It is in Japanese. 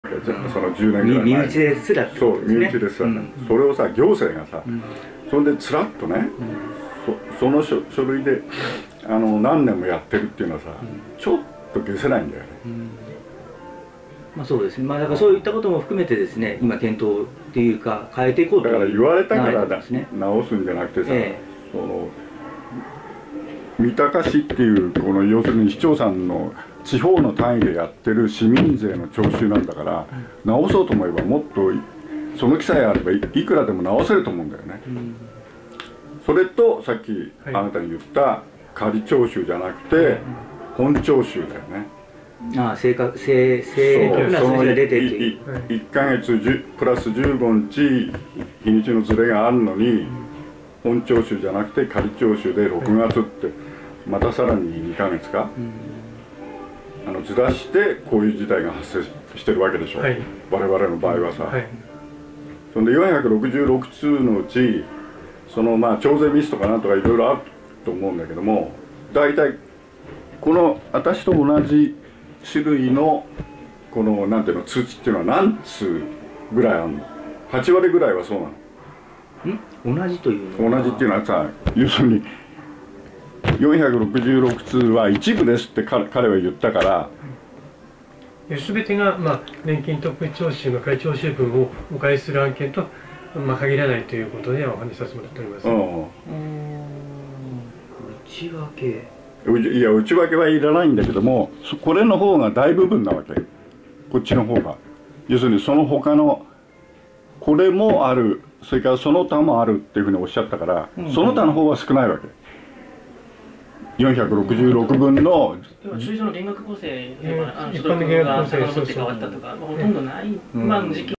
その10年ぐらい前に身内ですらってそうことですね。 身内ですらね、それをさ行政がさ、それでつらっとね、その書類で何年もやってるっていうのはさ、ちょっと消せないんだよね。 まあそうですね。まあだからそういったことも含めてですね、今検討っていうか変えていこうとだから言われたからですね。 直すんじゃなくてさ、その三鷹市っていうこの要するに市長さんの地方の単位でやってる市民税の徴収なんだから、直そうと思えばもっとその気さえあればいくらでも直せると思うんだよね。それとさっきあなたに言った仮徴収じゃなくて本徴収だよね。 ああ、正確な数字が出てるという。 1ヶ月プラス15日日にちのズレがあるのに本徴収じゃなくて仮徴収で6月ってまたさらに2ヶ月かずらしてこういう事態が発生してるわけでしょ、我々の場合はさ。そんで466通のうちそのまあ徴税ミスとかなんとかいろいろあると思うんだけども、大体この私と同じ種類のこのなんていうの通知っていうのは何通ぐらいあるの？8割ぐらいはそうなの。 同じというのは同じっていうのはさ、要するに466通は一部ですって彼は言ったから、 全てが、年金特別徴収の仮徴収分をお返しする案件と、限らないということでお話しさせてもらっております。 内訳いや内訳はいらないんだけども、これの方が大部分なわけ、こっちの方が。要するにその他のこれもある、それからその他もあるっていうふうにおっしゃったから、その他の方は少ないわけ。466分の通常の減額構成、 一般的な構成、 変わったとか、ほとんどない、今の時期